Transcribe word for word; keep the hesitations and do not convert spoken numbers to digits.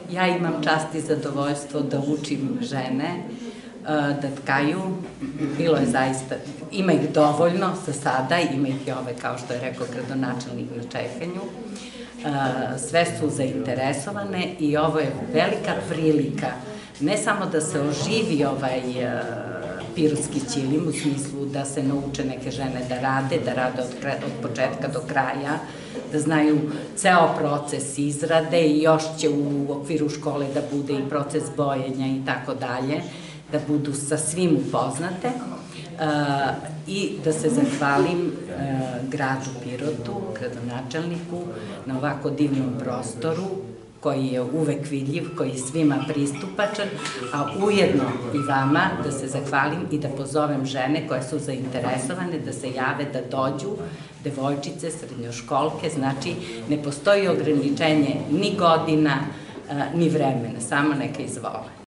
Ja imam čast i zadovoljstvo da učim žene da tkaju. Bilo je zaista, ima ih dovoljno za sada, ima ih i ove, kao što je rekao gradonačelnik, na čekanju. Sve su zainteresovane i ovo je velika prilika, ne samo da se oživi ovaj pirotski ćilim, u smislu da se nauče neke žene da rade, da rade od početka do kraja, da znaju ceo proces izrade i još će u okviru škole da bude i proces bojenja i tako dalje, da budu sa svim upoznate i da se zahvalim gradu Pirotu, gradonačelniku, na ovako divnom prostoru koji je uvek vidljiv, koji je svima pristupačan, a ujedno i vama da se zahvalim i da pozovem žene koje su zainteresovane da se jave, da dođu, devojčice, srednjoškolke, znači ne postoji ograničenje ni godina, ni vremena, samo neka izvole.